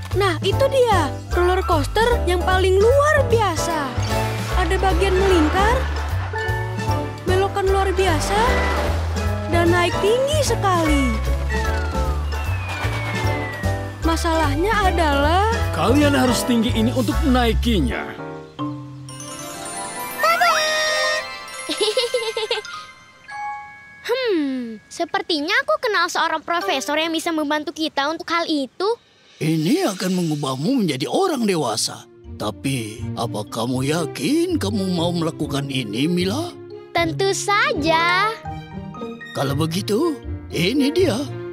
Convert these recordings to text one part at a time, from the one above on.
Nah, itu dia. Roller coaster yang paling luar biasa. Ada bagian melingkar, belokan luar biasa, dan naik tinggi sekali. Masalahnya adalah... Kalian harus tinggi ini untuk menaikinya. Sepertinya aku kenal seorang profesor yang bisa membantu kita untuk hal itu. Ini akan mengubahmu menjadi orang dewasa. Tapi, apa kamu yakin kamu mau melakukan ini, Mila? Tentu saja. Kalau begitu, ini dia.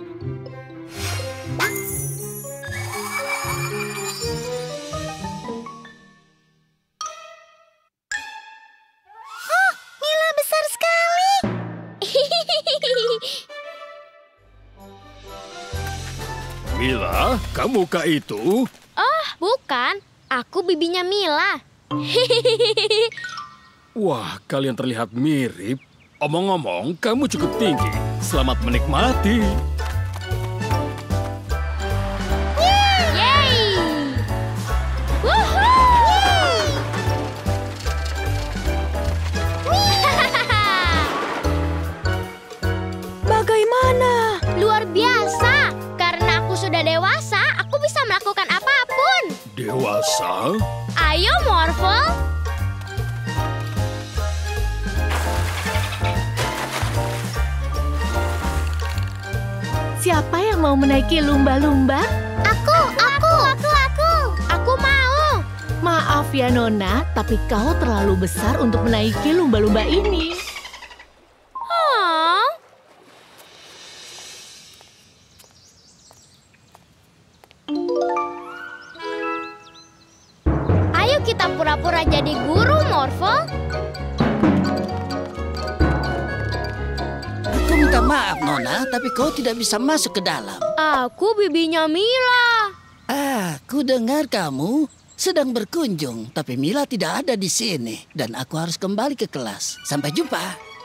Oh, Mila besar sekali. Mila, kamukah itu? Oh, bukan. Aku bibinya Mila. Wah, kalian terlihat mirip. Omong-omong, kamu cukup tinggi. Selamat menikmati. Yeay! Woohoo! Bagaimana? Luar biasa. Karena aku sudah dewasa, aku bisa melakukan apapun. Dewasa? Ayo, Morphle. Siapa yang mau menaiki lumba-lumba? Aku. Aku mau. Maaf ya, Nona, tapi kau terlalu besar untuk menaiki lumba-lumba ini. Oh. Ayo kita pura-pura jadi guru, Morphle. Aku minta maaf, Nona, tapi kau tidak bisa masuk ke dalam. Aku bibinya Mila. Aku dengar kamu sedang berkunjung, tapi Mila tidak ada di sini. Dan aku harus kembali ke kelas. Sampai jumpa.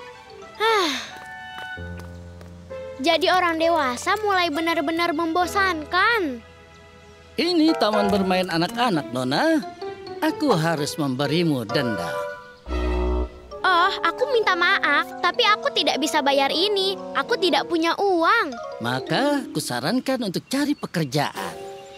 Jadi orang dewasa mulai benar-benar membosankan. Ini taman bermain anak-anak, Nona. Aku harus memberimu denda. Oh, aku minta maaf, tapi aku tidak bisa bayar ini. Aku tidak punya uang. Maka kusarankan untuk cari pekerjaan.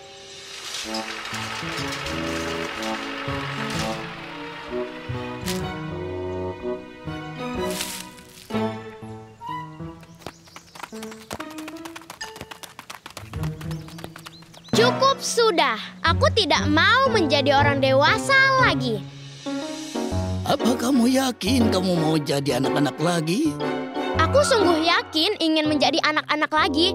Cukup sudah. Aku tidak mau menjadi orang dewasa lagi. Apa kamu yakin kamu mau jadi anak-anak lagi? Aku sungguh yakin ingin menjadi anak-anak lagi.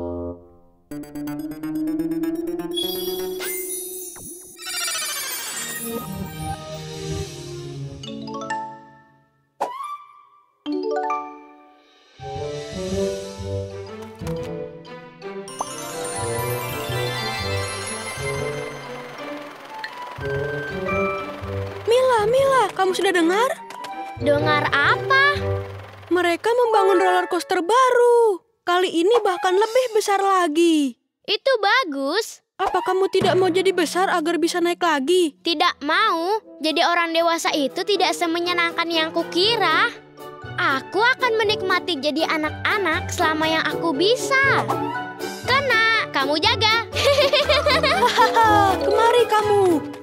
Mila, kamu sudah dengar? Dengar apa? Mereka membangun roller coaster baru. Kali ini bahkan lebih besar lagi. Itu bagus. Apa kamu tidak mau jadi besar agar bisa naik lagi? Tidak mau. Jadi orang dewasa itu tidak semenyenangkan yang kukira. Aku akan menikmati jadi anak-anak selama yang aku bisa. Kena, kamu jaga. Hahaha, kemari kamu.